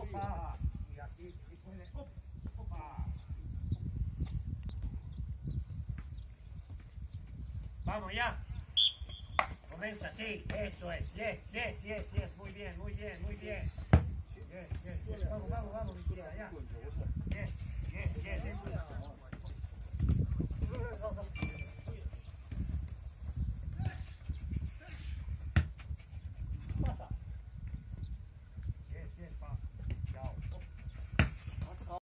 Opa. Y aquí, si puede. Opa. Vamos ya. Comienza así. Eso es. Yes. Muy bien. Yes. Vamos.